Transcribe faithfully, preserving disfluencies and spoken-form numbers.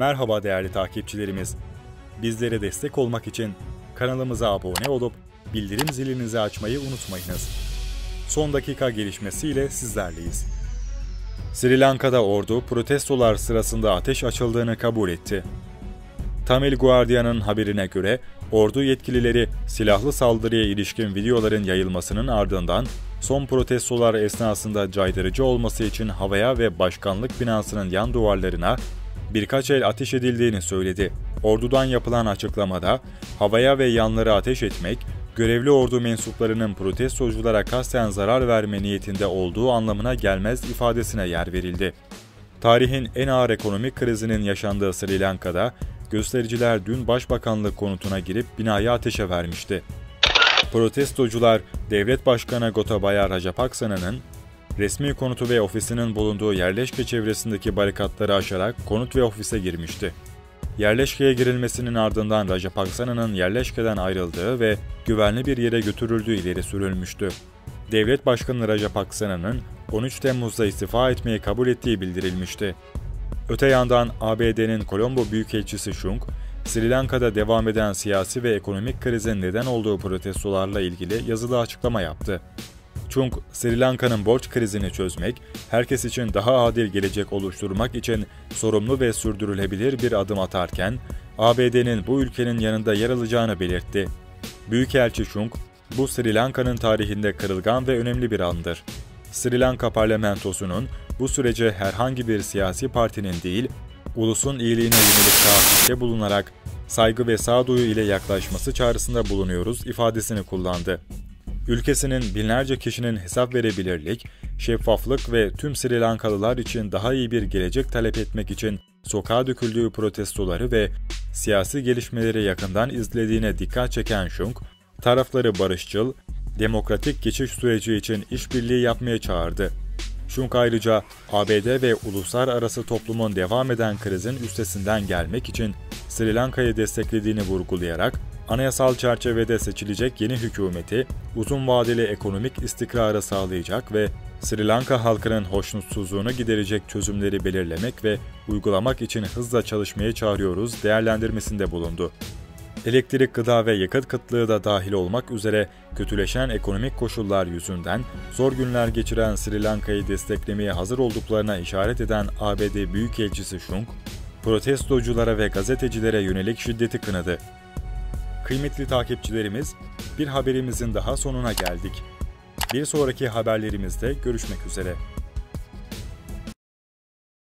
Merhaba değerli takipçilerimiz. Bizlere destek olmak için kanalımıza abone olup bildirim zilinizi açmayı unutmayınız. Son dakika gelişmesiyle sizlerleyiz. Sri Lanka'da ordu protestolar sırasında ateş açıldığını kabul etti. Tamil Guardian'ın haberine göre ordu yetkilileri silahlı saldırıya ilişkin videoların yayılmasının ardından son protestolar esnasında caydırıcı olması için havaya ve başkanlık binasının yan duvarlarına birkaç el ateş edildiğini söyledi. Ordudan yapılan açıklamada havaya ve yanlara ateş etmek, görevli ordu mensuplarının protestoculara kasten zarar verme niyetinde olduğu anlamına gelmez ifadesine yer verildi. Tarihin en ağır ekonomik krizinin yaşandığı Sri Lanka'da göstericiler dün Başbakanlık konutuna girip binayı ateşe vermişti. Protestocular, Devlet Başkanı Gotabaya Rajapaksana'nın resmi konutu ve ofisinin bulunduğu yerleşke çevresindeki barikatları aşarak konut ve ofise girmişti. Yerleşkeye girilmesinin ardından Rajapaksana'nın yerleşkeden ayrıldığı ve güvenli bir yere götürüldüğü ileri sürülmüştü. Devlet Başkanı Rajapaksana'nın on üç Temmuz'da istifa etmeyi kabul ettiği bildirilmişti. Öte yandan A B D'nin Kolombo Büyükelçisi Chung, Sri Lanka'da devam eden siyasi ve ekonomik krizin neden olduğu protestolarla ilgili yazılı açıklama yaptı. Chung, Sri Lanka'nın borç krizini çözmek, herkes için daha adil gelecek oluşturmak için sorumlu ve sürdürülebilir bir adım atarken, A B D'nin bu ülkenin yanında yer alacağını belirtti. Büyükelçi Chung, bu Sri Lanka'nın tarihinde kırılgan ve önemli bir andır. Sri Lanka parlamentosunun bu sürece herhangi bir siyasi partinin değil, ulusun iyiliğine yönelik taahhütte bulunarak saygı ve sağduyu ile yaklaşması çağrısında bulunuyoruz ifadesini kullandı. Ülkesinin binlerce kişinin hesap verebilirlik, şeffaflık ve tüm Sri Lankalılar için daha iyi bir gelecek talep etmek için sokağa döküldüğü protestoları ve siyasi gelişmeleri yakından izlediğine dikkat çeken Chung, tarafları barışçıl, demokratik geçiş süreci için işbirliği yapmaya çağırdı. Chung ayrıca A B D ve uluslararası toplumun devam eden krizin üstesinden gelmek için Sri Lanka'yı desteklediğini vurgulayarak, anayasal çerçevede seçilecek yeni hükümeti uzun vadeli ekonomik istikrarı sağlayacak ve Sri Lanka halkının hoşnutsuzluğunu giderecek çözümleri belirlemek ve uygulamak için hızla çalışmaya çağırıyoruz değerlendirmesinde bulundu. Elektrik, gıda ve yakıt kıtlığı da dahil olmak üzere kötüleşen ekonomik koşullar yüzünden zor günler geçiren Sri Lanka'yı desteklemeye hazır olduklarına işaret eden A B D Büyükelçisi Chung, protestoculara ve gazetecilere yönelik şiddeti kınadı. Kıymetli takipçilerimiz, bir haberimizin daha sonuna geldik. Bir sonraki haberlerimizde görüşmek üzere.